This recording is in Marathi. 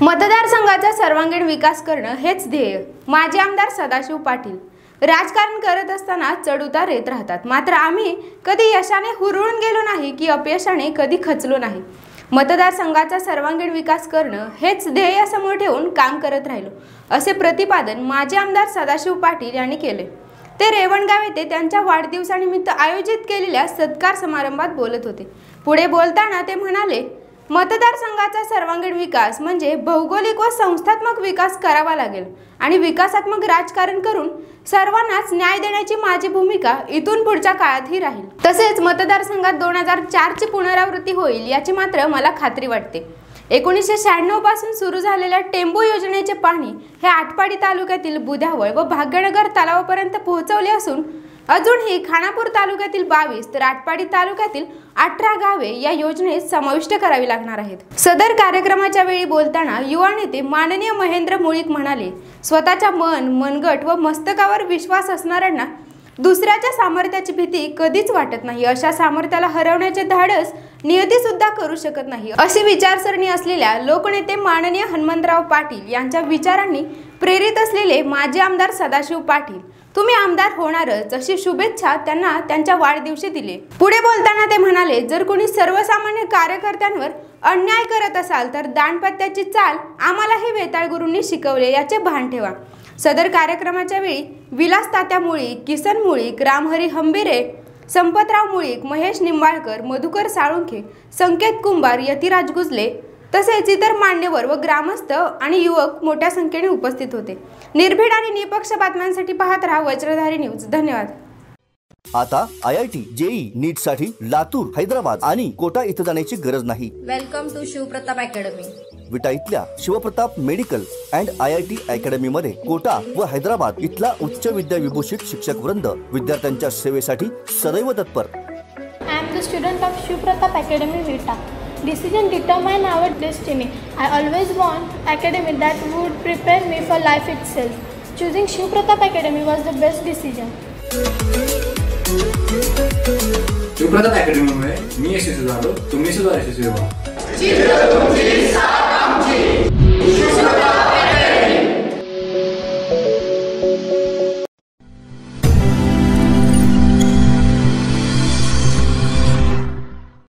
मतदारसंघाचा सर्वांगीण विकास करणं हेच ध्येय. माजी आमदार सदाशिव पाटील. राजकारण करत असताना चढउतार येत राहतात, मात्र आम्ही कधी यशाने हुरळून गेलो नाही की अपयशाने कधी खचलो नाही. मतदारसंघाचा सर्वांगीण विकास करणं हेच ध्येय समोर ठेवून काम करत राहिलो, असे प्रतिपादन माजी आमदार सदाशिव पाटील यांनी केले. ते रेवणगाव येथे त्यांच्या वाढदिवसानिमित्त आयोजित केलेल्या सत्कार समारंभात बोलत होते. पुढे बोलताना ते म्हणाले, मतदारसंघाचा सर्वांगीण विकास म्हणजे भौगोलिक व संस्थात्मक विकास करावा लागेल आणि विकासात्मक राजकारण करून सर्वांनाच न्याय देण्याची माझी भूमिका इथून पुढच्या काळातही राहील. तसेच मतदारसंघात 2004 ची पुनरावृत्ती होईल याची मात्र मला खात्री वाटते. 1996 पासून सुरू झालेल्या टेंबू योजनेचे पाणी हे आटपाडी तालुक्यातील बुध्यावळ व भाग्यनगर तलावापर्यंत पोहोचवले असून अजूनही खानापूर तालुक्यातील 22 तर आटपाडी तालुक्यातील 18 गावे या योजनेत समाविष्ट करावी लागणार आहेत. सदर कार्यक्रमाच्या वेळी बोलताना युवा नेते माननीय महेंद्र मुळीक म्हणाले, स्वतःच्या मनगट व मस्तकावर विश्वास असणाऱ्यांना दुसऱ्याच्या सामर्थ्याची भीती कधीच वाटत नाही. अशा सामर्थ्याला हरवण्याचे धाडस नियती सुद्धा करू शकत नाही, अशी विचारसरणी असलेल्या लोकनेते माननीय हनुमंतराव पाटील यांच्या विचारांनी प्रेरित असलेले माजी आमदार सदाशिव पाटील, तुम्ही आमदार होणारच अशी शुभेच्छा त्यांना त्यांच्या वाढदिवशी दिली. पुढे बोलताना ते म्हणाले, जर कोणी सर्वसामान्य कार्यकर्त्यांवर अन्याय करत असाल तर दानपत्त्याची चाल आम्हालाही वेताळ गुरूंनी शिकवले याचे भान ठेवा. सदर कार्यक्रमाच्या वेळी विलास तात्या मुळीक, किसन मुळीक, रामहरी हंबिरे, संपतराव मुळीक, महेश निंबाळकर, मधुकर साळुंखे, संकेत कुंभार, यतिराज गुजले तसेच इतर मान्यवर व ग्रामस्थ आणि युवक मोठ्या संख्येने उपस्थित होते. निर्भीड आणि निपक्ष बातम्यांसाठी पाहत रहा वज्रधारी न्यूज. धन्यवाद. आता IIT JEE नीट साठी लातूर, हैदराबाद आणि कोटा इथं जाण्याची गरज नाही. Welcome to Shivpratap academy. Vita इथल्या Shivpratap medical and IIT academy मध्ये कोटा व हैदराबाद इथला उच्च विद्या विभूषित शिक्षक वृंद विद्यार्थ्यांच्या सेवेसाठी सदैव तत्पर. I am the student of Shivpratap Academy Vita. Decision determine our destiny. I always want academy that would prepare me for life itself. Choosing Shivpratap Academy was the best decision. Shivpratap अकॅडमीमुळे मी यशस्वी झालो, तुम्ही सुद्धा यशस्वी व्हा.